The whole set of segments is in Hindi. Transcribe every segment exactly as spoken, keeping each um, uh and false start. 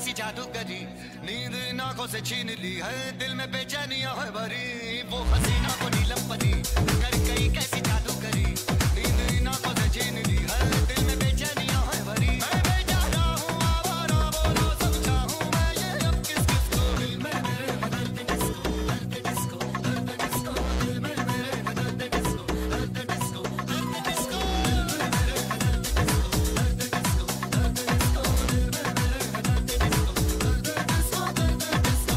कैसी जादू करी, नींद इन आंखों से छीन ली है, दिल में बेचैनियां है भरी। वो हसीना को नीलम परी कर गई कैसी जादू करी, नींद इन आंखों से छीन ली है, दिल में बेचैनियां है भरी। मैं बेचारा हूँ आवारा, बोलो समझा हूँ मैं ये अब किस किस को। दिल में मेरे दर्द डिस्को, दर्द डिस्को, दर्द डिस्को, दिल में मेरे दर्द डिस्को, दर्द डिस्को, दर्द डिस्को, दिल में मेरे दर्द डिस्को, दर्द डिस्को, दर्द डिस्को, दिल में मेरे दर्द डिस्को, दर्द डिस्को, दर्द डिस्को।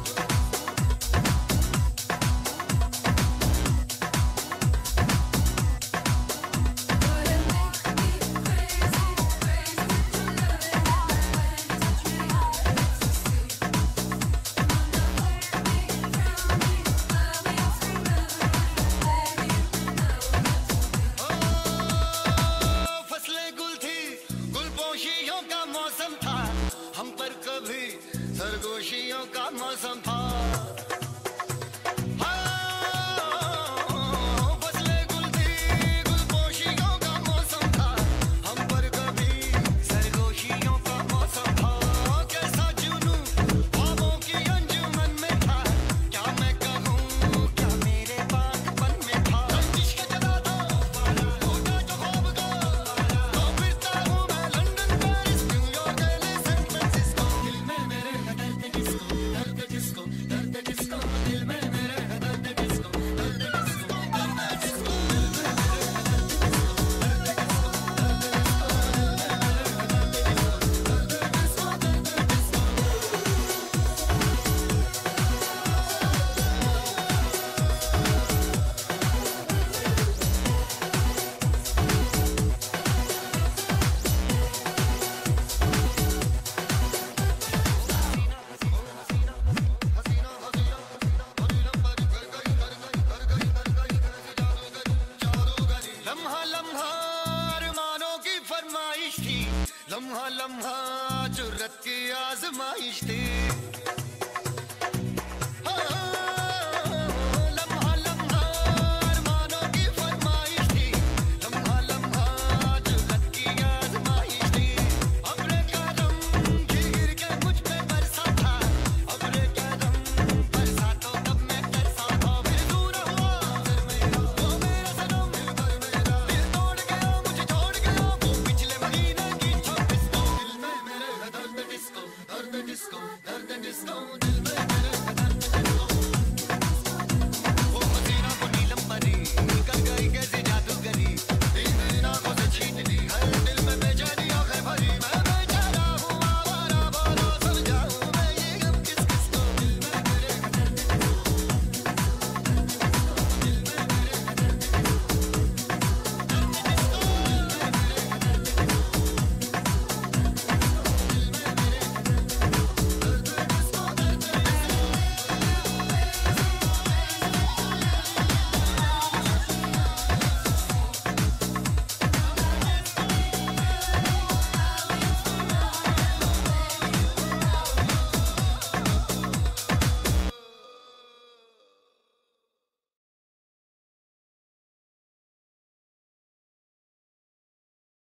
सरगोशियों का मौसम था, हम पर कभी सरगोशियों का मौसम था। लम्हा लम्हा जुर्रत की आजमाइश थी, लम्हा लम्हा अरमानों की फरमाइश थी, लम्हा लम्हा जुर्रत की आजमाइश थी। अब्रे का रंग गिर के मुझ पे बरसा था, अब्रे का रंग बरसा तो तब मैं तरसा था। फिर दूर हुआ फिर मेरा वो मेरा सनम, फिर मेरा दिल तोड़ गया मुझे छोड़ गया वो पिछले महीने की छोटी। Disco, दर्द डिस्को, दर्द डिस्को, दिल में